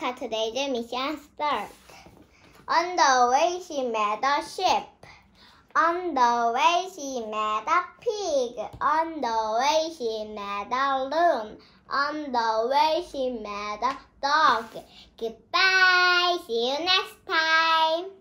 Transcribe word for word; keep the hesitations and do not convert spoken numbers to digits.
Rebecca. Today's mission starts. On the way she met a sheep. On the way she met a pig. On the way she met a loon. On the way she met a dog. Goodbye. See you next time.